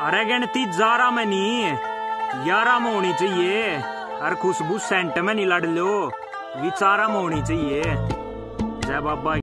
अरे गिनती 11 में नहीं 11 में होनी चाहिए। अरे खुशबू सेंट में नहीं लड़ लो, विचारा में होनी चाहिए। जय बाबा।